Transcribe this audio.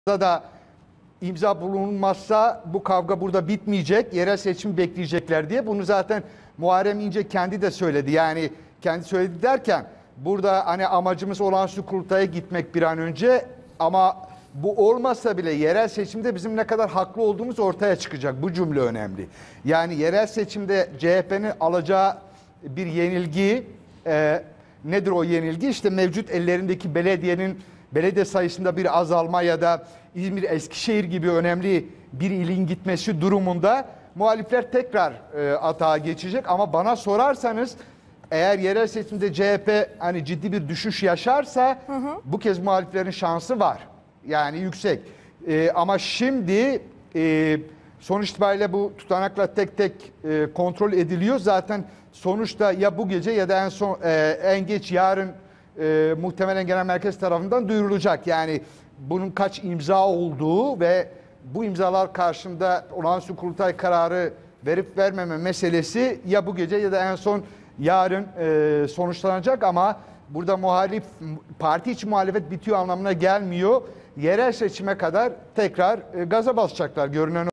da imza bulunmazsa bu kavga burada bitmeyecek. Yerel seçim bekleyecekler diye. Bunu zaten Muharrem İnce kendi de söyledi. Yani kendi söyledi derken burada hani amacımız olağanüstü kurultaya gitmek bir an önce, ama bu olmasa bile yerel seçimde bizim ne kadar haklı olduğumuz ortaya çıkacak. Bu cümle önemli. Yani yerel seçimde CHP'nin alacağı bir yenilgi, nedir o yenilgi? İşte mevcut ellerindeki belediye sayısında bir azalma ya da İzmir, Eskişehir gibi önemli bir ilin gitmesi durumunda muhalifler tekrar atağa geçecek. Ama bana sorarsanız eğer yerel seçimde CHP hani ciddi bir düşüş yaşarsa bu kez muhaliflerin şansı var. Yani yüksek. Ama şimdi sonuç itibariyle bu tutanakla tek tek kontrol ediliyor. Zaten sonuçta ya bu gece ya da en geç yarın muhtemelen genel merkez tarafından duyurulacak. Yani bunun kaç imza olduğu ve bu imzalar karşında olağanüstü kurultay kararı verip vermeme meselesi ya bu gece ya da en son yarın sonuçlanacak. Ama burada parti içi muhalefet bitiyor anlamına gelmiyor. Yerel seçime kadar tekrar gaza basacaklar görünen.